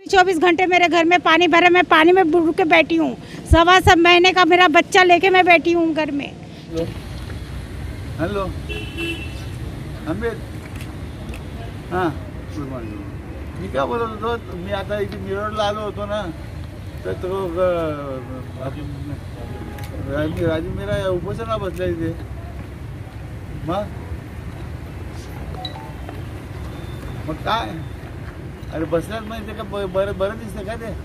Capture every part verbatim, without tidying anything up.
चौबीस घंटे मेरे घर में पानी भरा, मैं पानी में बुड़ के बैठी हूँ। सवा सब महीने का मेरा बच्चा लेके मैं बैठी हूँ घर में। हेलो अमित, हां गुड मॉर्निंग। मी काय बोलत होतो, मी आता इथे मिरवडला आलो होतो ना, तर तो राजी राजी मेरा उपोषणा बसला इथे। मग मग काय, अरे बसल्यात म्हणजे का बरं बरं दिसतं का? ते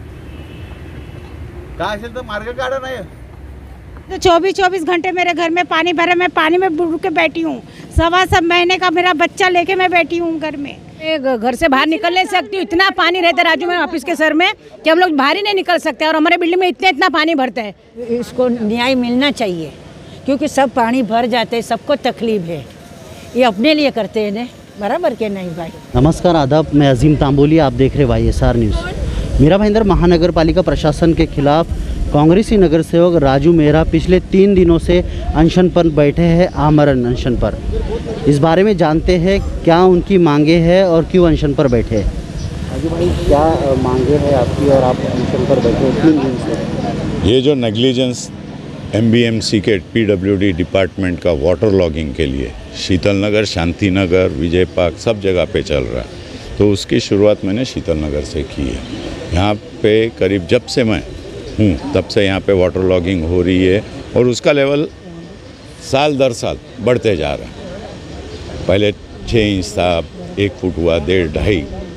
काय असेल तर मार्ग काढा नाही। तो चौबीस चौबीस घंटे मेरे घर में पानी भरा, मैं पानी में बुड़ के बैठी हूँ। सवा सब महीने का मेरा बच्चा लेके मैं बैठी हूँ घर में। घर से बाहर निकल नहीं सकती, इतना पानी रहता है राजू में ऑफिस के सर में कि हम लोग बाहर ही नहीं निकल सकते, और हमारे बिल्डिंग में इतना इतना पानी भरता है। इसको न्याय मिलना चाहिए, क्योंकि सब पानी भर जाते हैं, सबको तकलीफ है। ये अपने लिए करते हैं ना, बराबर के नहीं भाई। नमस्कार, आदाब, मैं अजीम तांबोली, आप देख रहे Y S R news. Mira Bhayandar महानगर पालिका प्रशासन के खिलाफ कांग्रेसी नगर सेवक राजू मेहरा पिछले तीन दिनों से अनशन पर बैठे हैं, आमरण अनशन पर। इस बारे में जानते हैं क्या उनकी मांगे हैं और क्यों अनशन पर बैठे हैं। राजू भाई, क्या मांगे हैं आपकी और आप अनशन पर बैठे हैं तीन दिन से? ये जो negligence M B M C के पी डब्ल्यू डी डिपार्टमेंट का वाटर लॉगिंग के लिए शीतल नगर, शांति नगर, विजय पार्क सब जगह पे चल रहा है, तो उसकी शुरुआत मैंने शीतल नगर से की है। यहाँ पे करीब जब से मैं हूँ तब से यहाँ पे वाटर लॉगिंग हो रही है, और उसका लेवल साल दर साल बढ़ते जा रहा है। पहले छः इंच था, एक फुट हुआ, डेढ़ ढाई,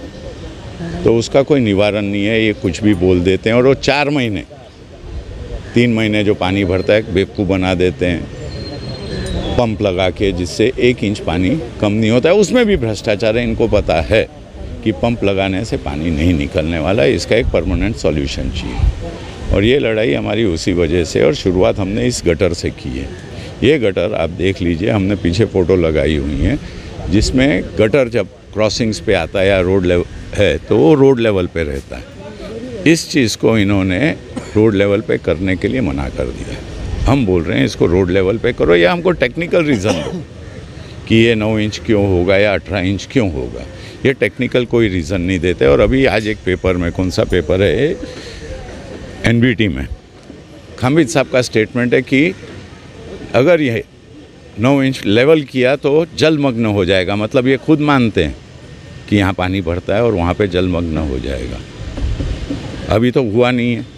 तो उसका कोई निवारण नहीं है। ये कुछ भी बोल देते हैं, और वो चार महीने तीन महीने जो पानी भरता है बेवकूफ़ बना देते हैं पंप लगा के, जिससे एक इंच पानी कम नहीं होता है। उसमें भी भ्रष्टाचार है, इनको पता है कि पंप लगाने से पानी नहीं निकलने वाला है, इसका एक परमानेंट सॉल्यूशन चाहिए। और ये लड़ाई हमारी उसी वजह से, और शुरुआत हमने इस गटर से की है। ये गटर आप देख लीजिए, हमने पीछे फ़ोटो लगाई हुई है, जिसमें गटर जब क्रॉसिंग्स पे आता है या रोड लेवल है तो वो रोड लेवल पे रहता है। इस चीज़ को इन्होंने रोड लेवल पे करने के लिए मना कर दिया। हम बोल रहे हैं इसको रोड लेवल पे करो, या हमको टेक्निकल रीज़न दो कि ये नौ इंच क्यों होगा या अठारह इंच क्यों होगा। ये टेक्निकल कोई रीज़न नहीं देते। और अभी आज एक पेपर में, कौन सा पेपर है, एन बी टी में खामिद साहब का स्टेटमेंट है कि अगर ये नौ इंच लेवल किया तो जलमग्न हो जाएगा। मतलब ये खुद मानते हैं कि यहाँ पानी भरता है और वहाँ पे जलमग्न हो जाएगा। अभी तो हुआ नहीं है,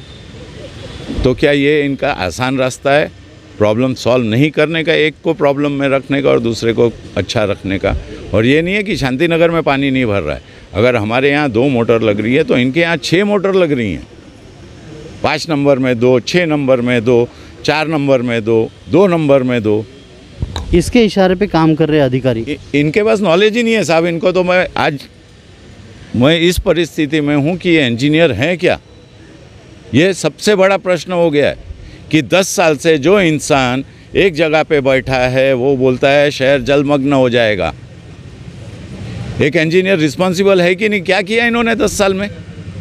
तो क्या ये इनका आसान रास्ता है प्रॉब्लम सॉल्व नहीं करने का, एक को प्रॉब्लम में रखने का और दूसरे को अच्छा रखने का? और ये नहीं है कि शांति नगर में पानी नहीं भर रहा है। अगर हमारे यहाँ दो मोटर लग रही है तो इनके यहाँ छः मोटर लग रही हैं। पाँच नंबर में दो, छः नंबर में दो, चार नंबर में दो, दो नंबर में दो। इसके इशारे पे काम कर रहे अधिकारी, इनके पास नॉलेज ही नहीं है साहब। इनको तो मैं आज मैं इस परिस्थिति में हूँ कि ये इंजीनियर हैं क्या? ये सबसे बड़ा प्रश्न हो गया है कि दस साल से जो इंसान एक जगह पे बैठा है वो बोलता है शहर जलमग्न हो जाएगा। एक इंजीनियर रिस्पॉन्सिबल है कि नहीं? क्या किया इन्होंने दस साल में?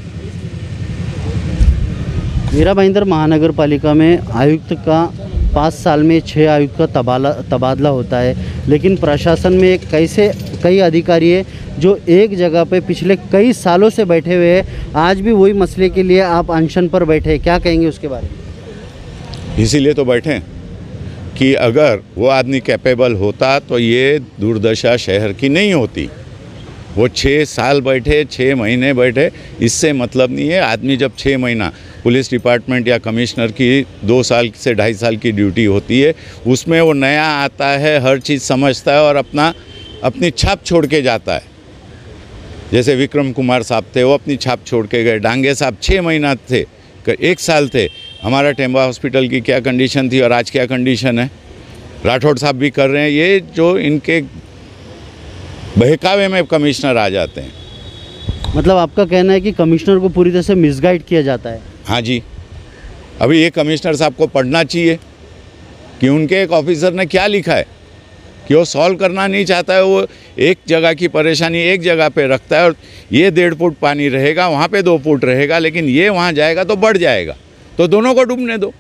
मीरा भाईंदर महानगर पालिका में आयुक्त का पाँच साल में छः आयुक्त का तबाला तबादला होता है, लेकिन प्रशासन में एक कैसे कई अधिकारी है जो एक जगह पे पिछले कई सालों से बैठे हुए हैं। आज भी वही मसले के लिए आप अनशन पर बैठे हैं, क्या कहेंगे उसके बारे में? इसीलिए तो बैठे कि अगर वो आदमी कैपेबल होता तो ये दुर्दशा शहर की नहीं होती। वो छः साल बैठे, छः महीने बैठे, इससे मतलब नहीं है। आदमी जब छः महीना पुलिस डिपार्टमेंट या कमिश्नर की दो साल से ढाई साल की ड्यूटी होती है, उसमें वो नया आता है, हर चीज़ समझता है और अपना अपनी छाप छोड़ के जाता है। जैसे विक्रम कुमार साहब थे, वो अपनी छाप छोड़ के गए। डांगे साहब छः महीना थे, एक साल थे। हमारा टेम्बा हॉस्पिटल की क्या कंडीशन थी और आज क्या कंडीशन है। राठौड़ साहब भी कर रहे हैं। ये जो इनके बहकावे में कमिश्नर आ जाते हैं। मतलब आपका कहना है कि कमिश्नर को पूरी तरह से मिसगाइड किया जाता है? हाँ जी। अभी ये कमिश्नर साहब को पढ़ना चाहिए कि उनके एक ऑफिसर ने क्या लिखा है, कि वो सॉल्व करना नहीं चाहता है। वो एक जगह की परेशानी एक जगह पे रखता है, और ये डेढ़ फुट पानी रहेगा, वहाँ पे दो फुट रहेगा, लेकिन ये वहाँ जाएगा तो बढ़ जाएगा, तो दोनों को डूबने दो।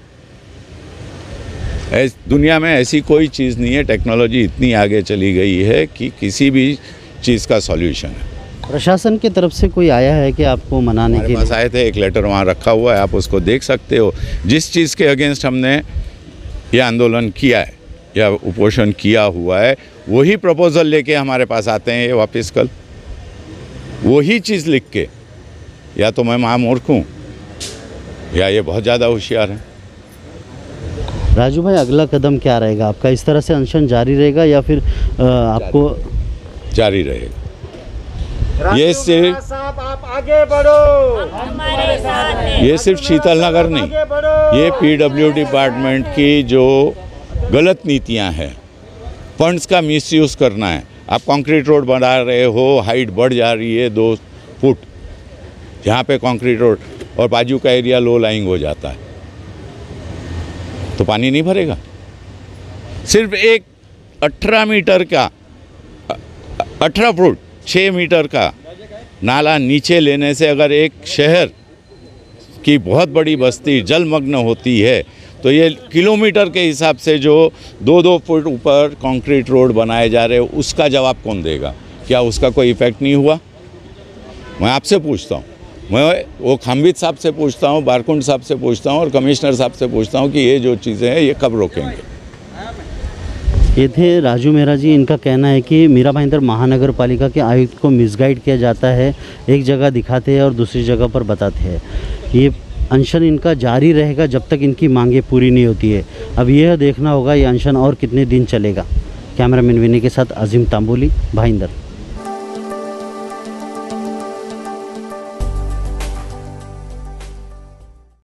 ऐस दुनिया में ऐसी कोई चीज़ नहीं है, टेक्नोलॉजी इतनी आगे चली गई है कि किसी भी चीज़ का सॉल्यूशन है। प्रशासन की तरफ से कोई आया है कि आपको मनाने हमारे के पास लिए? आए थे, एक लेटर वहाँ रखा हुआ है, आप उसको देख सकते हो। जिस चीज़ के अगेंस्ट हमने ये आंदोलन किया है या उपोषण किया हुआ है, वही प्रपोजल लेके हमारे पास आते हैं ये वापस कल, वही चीज़ लिख के। या तो मैं महामूर्ख हूँ या ये बहुत ज़्यादा होशियार है। राजू भाई, अगला कदम क्या रहेगा आपका? इस तरह से अनशन जारी रहेगा या फिर आ, आपको जारी रहेगा? ये सिर्फ आप आगे बढ़ो, ये सिर्फ शीतल नगर नहीं, ये पीडब्ल्यू डिपार्टमेंट की जो गलत नीतियां हैं, फंड्स का मिसयूज़ करना है। आप कंक्रीट रोड बना रहे हो, हाइट बढ़ जा रही है दो फुट जहाँ पे कंक्रीट रोड, और बाजू का एरिया लो लाइंग हो जाता है, तो पानी नहीं भरेगा। सिर्फ एक अठारह मीटर का अठारह फुट छः मीटर का नाला नीचे लेने से अगर एक शहर की बहुत बड़ी बस्ती जलमग्न होती है, तो ये किलोमीटर के हिसाब से जो दो दो फुट ऊपर कंक्रीट रोड बनाए जा रहे हैं, उसका जवाब कौन देगा? क्या उसका कोई इफेक्ट नहीं हुआ? मैं आपसे पूछता हूँ, मैं वो खाम्बित साहब से पूछता हूँ, बारकुंड साहब से पूछता हूँ और कमिश्नर साहब से पूछता हूँ कि ये जो चीज़ें हैं ये कब रोकेंगे। ये थे राजू मेहरा जी। इनका कहना है कि मीरा भाईंदर महानगर पालिका के आयुक्त को मिसगाइड किया जाता है, एक जगह दिखाते हैं और दूसरी जगह पर बताते हैं। ये अनशन इनका जारी रहेगा जब तक इनकी मांगें पूरी नहीं होती है। अब यह देखना होगा ये अनशन और कितने दिन चलेगा। कैमरामैन विनय के साथ अजीम तांबोली, भाईंदर।